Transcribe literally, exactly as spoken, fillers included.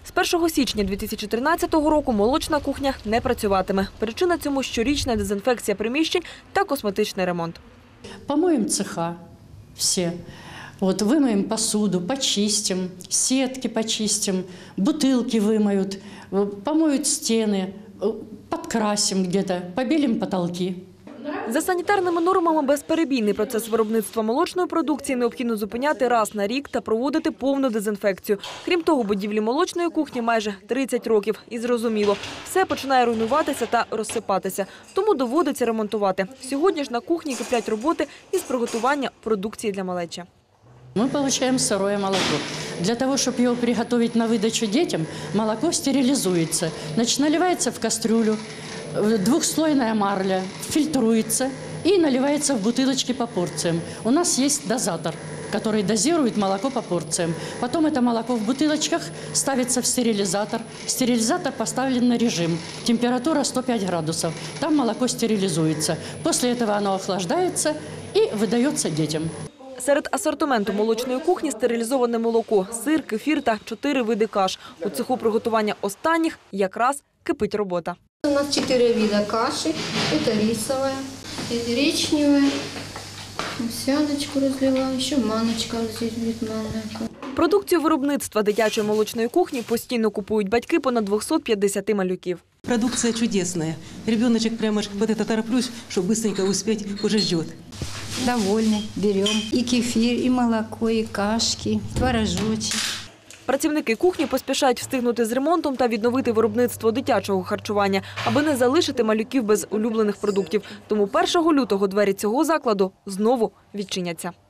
З першого січня дві тисячі тринадцятого року молочна кухня не працюватиме. Причина цьому – щорічна дезінфекція приміщень та косметичний ремонт. Помоем цеха все. Вот вымоем посуду, почистим, сетки почистим, бутылки вымоют, помоют стены, подкрасим где-то, побелим потолки. За санітарними нормами безперебійний процес виробництва молочної продукції необхідно зупиняти раз на рік та проводити повну дезінфекцію. Крім того, будівлі молочної кухні майже тридцять років. І зрозуміло, все починає руйнуватися та розсипатися. Тому доводиться ремонтувати. Сьогодні ж на кухні киплять роботи із приготування продукції для малечі. Мы получаем сырое молоко. Для того, чтобы его приготовить на выдачу детям, молоко стерилизуется. Значит, наливается в кастрюлю, двухслойная марля, фильтруется и наливается в бутылочки по порциям. У нас есть дозатор, который дозирует молоко по порциям. Потом это молоко в бутылочках ставится в стерилизатор. Стерилизатор поставлен на режим. Температура сто пять градусов. Там молоко стерилизуется. После этого оно охлаждается и выдается детям. Серед асортименту молочної кухні – стерилізоване молоко, сир, кефір та чотири види каш. У цеху приготування останніх якраз кипить робота. У нас четыре вида каши. Это рисовая, гречневая, овсяночку разлила, еще маночка, здесь будет манная. Продукцію виробництва дитячої молочної кухні постійно купують батьки понад двохсот п'ятдесяти малюків. Продукция чудесная. Ребеночек прямо вот это тороплюсь, чтобы быстренько успеть, уже ждет. Довольны, берем и кефир, и молоко, и кашки, творожочек. Працівники кухні поспішають встигнути з ремонтом та відновити виробництво дитячого харчування, аби не залишити малюків без улюблених продуктів. Тому першого лютого двері цього закладу знову відчиняться.